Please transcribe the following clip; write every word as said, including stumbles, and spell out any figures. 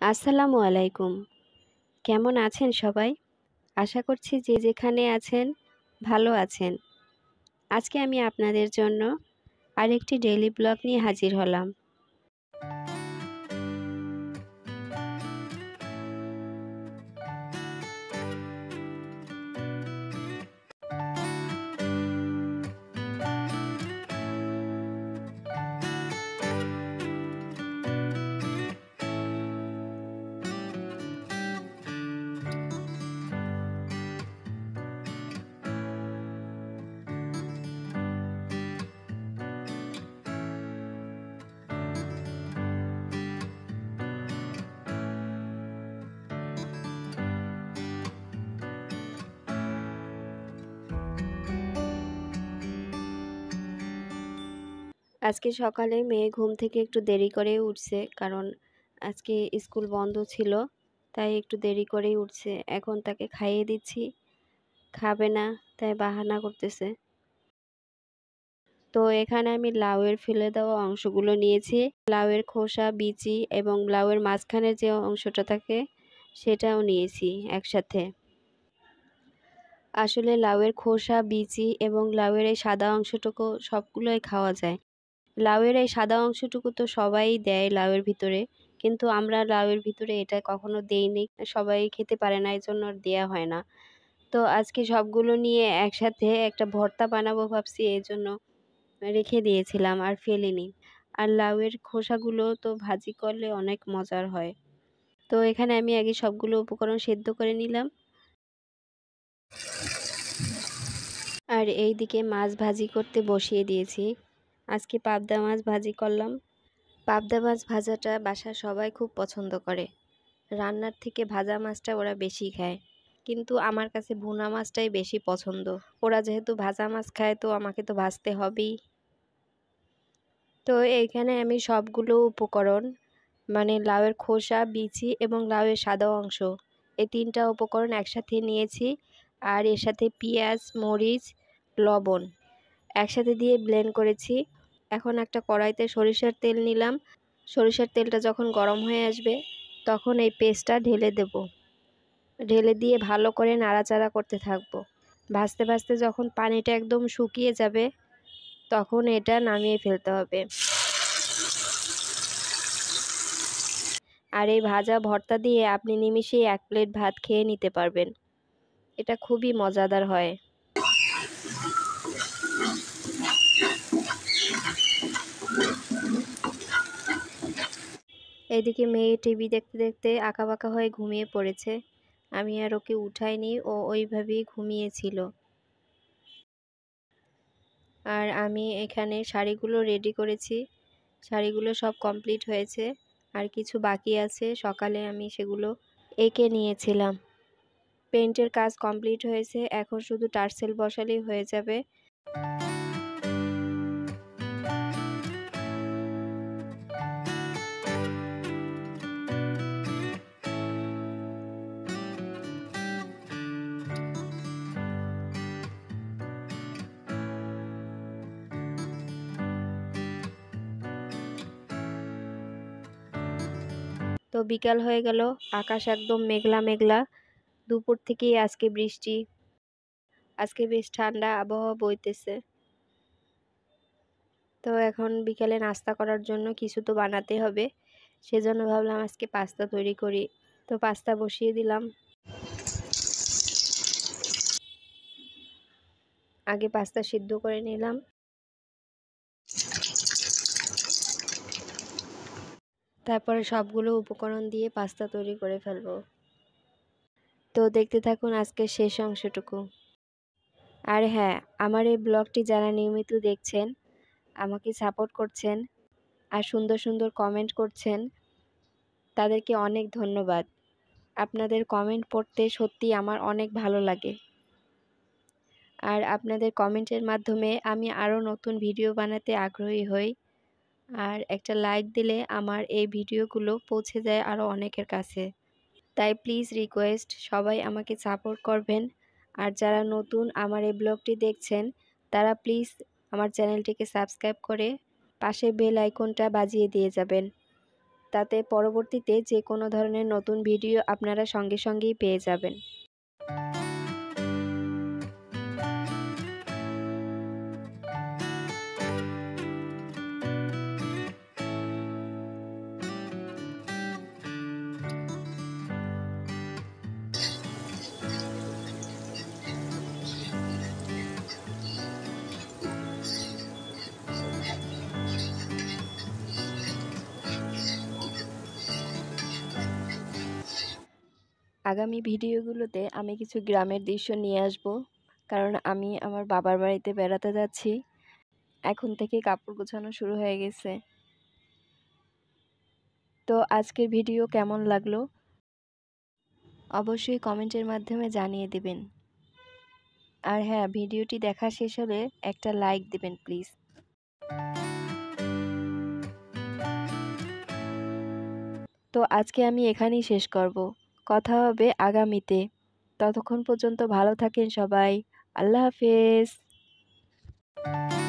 আসসালামু আলাইকুম। কেমন আছেন সবাই? আশা করছি যে যেখানে আছেন ভালো আছেন। আজকে আমি আপনাদের জন্য আরেকটি ডেইলি ব্লগ নিয়ে হাজির হলাম। আজকে সকালে মেয়ে ঘুম থেকে একটু দেরি করেই উঠছে, কারণ আজকে স্কুল বন্ধ ছিল, তাই একটু দেরি করেই উঠছে। এখন তাকে খাইয়ে দিচ্ছি, খাবে না তাই বাহানা করতেছে। তো এখানে আমি লাউয়ের ফেলে দেওয়া অংশগুলো নিয়েছি। লাউয়ের খোসা, বিচি এবং লাউয়ের মাঝখানের যে অংশটা থাকে সেটাও নিয়েছি একসাথে। আসলে লাউয়ের খোসা, বিচি এবং লাউয়ের এই সাদা অংশটুকু সবগুলোই খাওয়া যায়। লাউয়ের এই সাদা অংশটুকু তো সবাই দেয় লাউয়ের ভিতরে, কিন্তু আমরা লাউয়ের ভিতরে এটা কখনো দেইনি, সবাই খেতে পারে না, এই জন্য দেওয়া হয় না। তো আজকে সবগুলো নিয়ে একসাথে একটা ভর্তা বানাবো ভাবছি, এই জন্য রেখে দিয়েছিলাম আর ফেলিনি। আর লাউয়ের খোসাগুলো তো ভাজি করলে অনেক মজার হয়। তো এখানে আমি আগে সবগুলো উপকরণ সেদ্ধ করে নিলাম। আর এই দিকে মাছ ভাজি করতে বসিয়ে দিয়েছি। আজকে পাবদা মাছ ভাজি করলাম। পাবদা মাছ ভাজাটা বাসার সবাই খুব পছন্দ করে। রান্নার থেকে ভাজা মাছটা ওরা বেশি খায়, কিন্তু আমার কাছে ভুনা মাছটাই বেশি পছন্দ। ওরা যেহেতু ভাজা মাছ খায়, তো আমাকে তো ভাজতে হবেই। তো এইখানে আমি সবগুলো উপকরণ, মানে লাউয়ের খোসা, বিচি এবং লাউয়ের সাদা অংশ, এই তিনটা উপকরণ একসাথে নিয়েছি। আর এর সাথে পেঁয়াজ, মরিচ, লবণ একসাথে দিয়ে ব্লেন্ড করেছি। এখন একটা কড়াইতে সরিষার তেল নিলাম। সরিষার তেলটা যখন গরম হয়ে আসবে তখন এই পেস্টটা ঢেলে দেব। ঢেলে দিয়ে ভালো করে নাড়াচাড়া করতে থাকবো। ভাজতে ভাজতে যখন পানিটা একদম শুকিয়ে যাবে তখন এটা নামিয়ে ফেলতে হবে। আর এই ভাজা ভর্তা দিয়ে আপনি নিমিষেই এক প্লেট ভাত খেয়ে নিতে পারবেন। এটা খুবই মজাদার হয়। এদিকে মেয়ে টিভি দেখতে দেখতে আঁকাবাঁকা হয়ে ঘুমিয়ে পড়েছে। আমি আর ওকে উঠাইনি, ও ওইভাবেই ঘুমিয়েছিল। আর আমি এখানে শাড়িগুলো রেডি করেছি। শাড়িগুলো সব কমপ্লিট হয়েছে, আর কিছু বাকি আছে। সকালে আমি সেগুলো এঁকে নিয়েছিলাম। পেইন্টের কাজ কমপ্লিট হয়েছে, এখন শুধু টার্সেল বসালেই হয়ে যাবে। তো বিকাল হয়ে গেল, আকাশ একদম মেঘলা মেঘলা। দুপুর থেকেই আজকে বৃষ্টি। আজকে বেশ ঠান্ডা আবহাওয়া বইতেছে। তো এখন বিকালে নাস্তা করার জন্য কিছু তো বানাতে হবে, সেজন্য ভাবলাম আজকে পাস্তা তৈরি করি। তো পাস্তা বসিয়ে দিলাম। আগে পাস্তা সিদ্ধ করে নিলাম। তারপরে সবগুলো উপকরণ দিয়ে পাস্তা তৈরি করে ফেলবো। তো দেখতে থাকুন আজকের শেষ অংশটুকু। আর হ্যাঁ, আমার এই ব্লগটি যারা নিয়মিত দেখছেন, আমাকে সাপোর্ট করছেন আর সুন্দর সুন্দর কমেন্ট করছেন, তাদেরকে অনেক ধন্যবাদ। আপনাদের কমেন্ট পড়তে সত্যি আমার অনেক ভালো লাগে। আর আপনাদের কমেন্টের মাধ্যমে আমি আরও নতুন ভিডিও বানাতে আগ্রহী হই। আর একটা লাইক দিলে আমার এই ভিডিওগুলো পৌঁছে যায় আরও অনেকের কাছে। তাই প্লিজ রিকোয়েস্ট, সবাই আমাকে সাপোর্ট করবেন। আর যারা নতুন আমার এই ব্লগটি দেখছেন, তারা প্লিজ আমার চ্যানেলটিকে সাবস্ক্রাইব করে পাশে বেল আইকনটা বাজিয়ে দিয়ে যাবেন। তাতে পরবর্তীতে যে কোনো ধরনের নতুন ভিডিও আপনারা সঙ্গে সঙ্গেই পেয়ে যাবেন। আগামী ভিডিওগুলোতে আমি কিছু গ্রামের দৃশ্য নিয়ে আসব, কারণ আমি আমার বাবার বাড়িতে বেড়াতে যাচ্ছি। এখন থেকে কাপড় গোছানো শুরু হয়ে গেছে। তো আজকের ভিডিও কেমন লাগলো অবশ্যই কমেন্টের মাধ্যমে জানিয়ে দিবেন। আর হ্যাঁ, ভিডিওটি দেখা শেষ হলে একটা লাইক দিবেন প্লিজ। তো আজকে আমি এখানেই শেষ করব। কথা হবে আগামীতে। ততক্ষণ পর্যন্ত ভালো থাকেন সবাই। আল্লাহ হাফেজ।